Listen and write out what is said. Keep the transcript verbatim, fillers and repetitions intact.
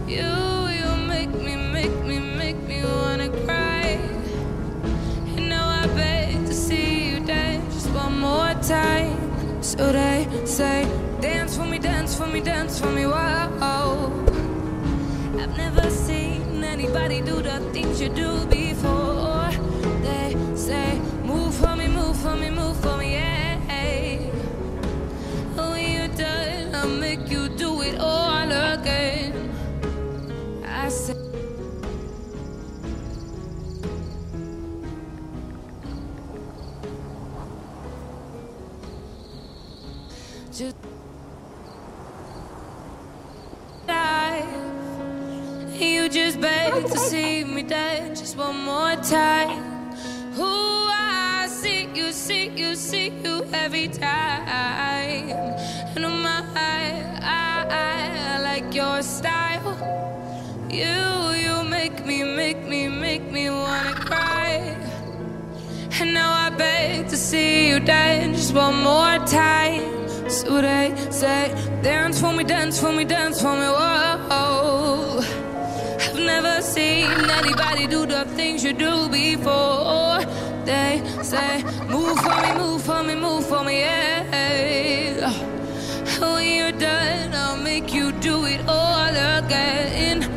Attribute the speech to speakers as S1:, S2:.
S1: You, you make me, make me, make me wanna cry. And now I beg to see you dance just one more time. So they say, dance for me, dance for me, dance for me, wow. I've never seen anybody do the things you do before. They say, move for me, move for me, move for me, yeah. When you're done, I'll make you do it all again. I say, just dive. You just beg to see me dance just one more time. Ooh, I see you, see you, see you every time. And oh my, I, I, I like your style. You, you make me, make me, make me wanna cry. And now I beg to see you dance just one more time. So they say, dance for me, dance for me, dance for me, whoa. I've never seen anybody do the things you do before. They say, move for me, move for me, move for me, yeah. When you're done, I'll make you do it all again.